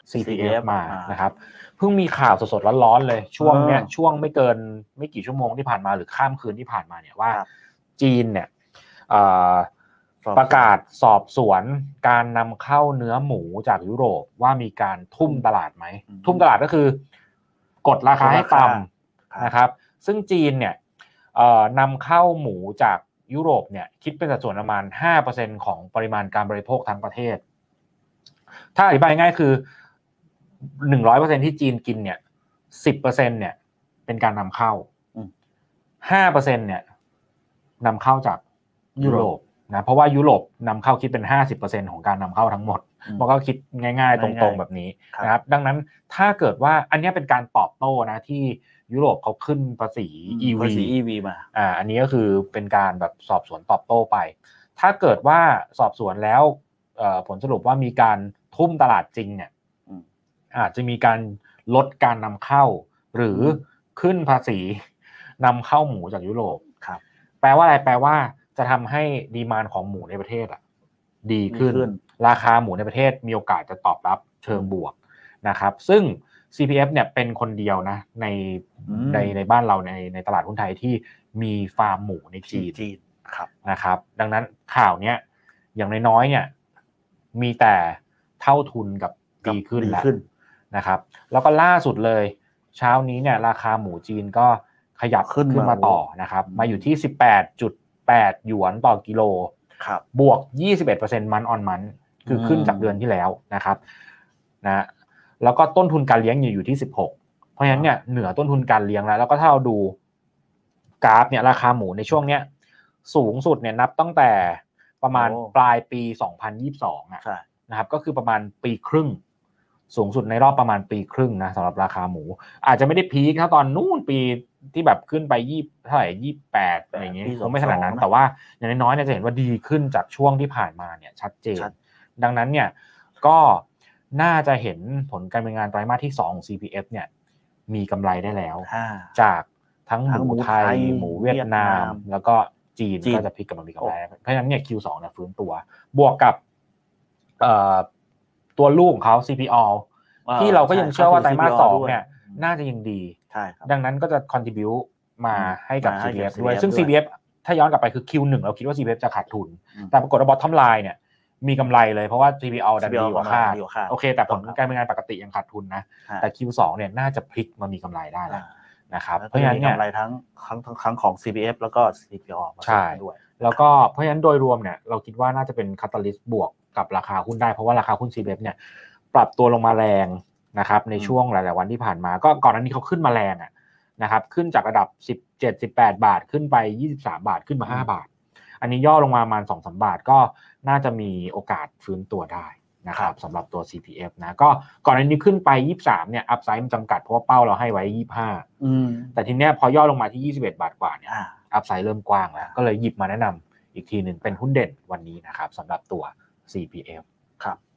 CPF มานะครับเพิ่งมีข่าวสดๆร้อนๆเลยช่วงเนี้ยช่วงไม่กี่ชั่วโมงที่ผ่านมาหรือข้ามคืนที่ผ่านมาเนี่ยว่าจีนเนี่ยประกาศสอบสวนการนำเข้าเนื้อหมูจากยุโรปว่ามีการทุ่มตลาดไหมทุ่มตลาดก็คือกดราคาให้ต่ำนะครับซึ่งจีนเนี่ยนำเข้าหมูจากยุโรปเนี่ยคิดเป็นสัดส่วนประมาณ 5% ของปริมาณการบริโภคทั้งประเทศถ้าอธิบายง่ายคือ 100% ที่จีนกินเนี่ย 10% เนี่ยเป็นการนำเข้า 5% เนี่ยนำเข้าจากยุโรปนะเพราะว่ายุโรปนำเข้าคิดเป็น 50% ของการนำเข้าทั้งหมดมันก็คิดง่ายๆตรงๆแบบนี้นะครับดังนั้นถ้าเกิดว่าอันนี้เป็นการตอบโต้นะที่ยุโรปเขาขึ้นภาษี EV มาอันนี้ก็คือเป็นการแบบสอบสวนตอบโต้ไปถ้าเกิดว่าสอบสวนแล้วผลสรุปว่ามีการทุ่มตลาดจริงเนี่ยอาจจะมีการลดการนำเข้าหรือขึ้นภาษีนำเข้าหมูจากยุโรปครับแปลว่าอะไรแปลว่าจะทำให้ดีมานด์ของหมูในประเทศดีขึ้นราคาหมูในประเทศมีโอกาสจะตอบรับเชิงบวกนะครับซึ่ง CPF เนี่ยเป็นคนเดียวนะในบ้านเราในตลาดหุ้นไทยที่มีฟาร์มหมูในจีนนะครับดังนั้นข่าวเนี้ยอย่างน้อยๆเนี่ยมีแต่เท่าทุนกับดีขึ้นแล้วนะครับแล้วก็ล่าสุดเลยเช้านี้เนี่ยราคาหมูจีนก็ขยับขึ้นมาต่อนะครับมาอยู่ที่ 18.8 หยวนต่อกิโลบวก 21% มันออนมันคือขึ้นจากเดือนที่แล้วนะครับนะแล้วก็ต้นทุนการเลี้ยงอยู่ที่16เพราะฉะนั้นเนี่ยเหนือต้นทุนการเลี้ยงแล้วก็ถ้าเราดูกราฟเนี่ยราคาหมูในช่วงเนี้ยสูงสุดเนี่ยนับตั้งแต่ประมาณปลายปี2022นะครับก็คือประมาณปีครึ่งสูงสุดในรอบประมาณปีครึ่งนะสำหรับราคาหมูอาจจะไม่ได้พีคเท่าตอนนู้นปีที่แบบขึ้นไปเท่าไหร่28อะไรอย่างเงี้ยคงไม่ขนาดนั้นแต่ว่าอย่างน้อยๆเนี่ยจะเห็นว่าดีขึ้นจากช่วงที่ผ่านมาเนี่ยชัดเจนดังนั้นเนี่ยก็น่าจะเห็นผลการดำเนินงานไตรมาสที่2ของ CPF เนี่ยมีกำไรได้แล้วจากทั้งหมูไทยหมูเวียดนามแล้วก็จีนก็จะพลิกกำลังมีกำไรเพราะฉะนั้นเนี่ย Q2 เนี่ยฟื้นตัวบวกกับตัวลูกของเขา CPO ที่เราก็ยังเชื่อว่าไตรมาส2เนี่ยน่าจะยังดีดังนั้นก็จะ contribute มาให้กับ CPF ด้วยซึ่ง CPF ถ้าย้อนกลับไปคือ Q1 เราคิดว่า CPF จะขาดทุนแต่ปรากฏว่า bottom line เนี่ยมีกำไรเลยเพราะว่า CPO ดันดีกว่าคาดโอเคแต่ผลการดำเนินงานปกติยังขาดทุนนะแต่ Q2 เนี่ยน่าจะพลิกมามีกำไรได้แล้วนะครับเพราะฉะนั้นเนี่ยกำไรทั้งของ CPF แล้วก็ CPO ใช่ด้วยแล้วก็เพราะฉะนั้นโดยรวมเนี่ยเราคิดว่าน่าจะเป็นคาตาลิสต์บวกกับราคาหุ้นได้เพราะว่าราคาหุ้น CPF เนี่ยปรับตัวลงมาแรงนะครับในช่วงหลายๆวันที่ผ่านมาก็ก่อนหน้านี้เขาขึ้นมาแรงนะครับขึ้นจากระดับ17-18 บาทขึ้นไป23 บาทขึ้นมา5 บาทอันนี้ย่อลงมาประมาณ 2-3 บาทก็น่าจะมีโอกาสฟื้นตัวได้นะครับสำหรับตัว CPF นะก็ก่อนหน้านี้ขึ้นไป23เนี่ยอัพไซด์มันจำกัดเพราะว่าเป้าเราให้ไว้25แต่ทีเนี้ยพอย่อลงมาที่21 บาทกว่าเนี่ยอัพไซด์เริ่มกว้างแล้วก็เลยหยิบมาแนะนำอีกทีนึงเป็นหุ้นเด่นวันนี้นะครับสำหรับตัว CPF ครับ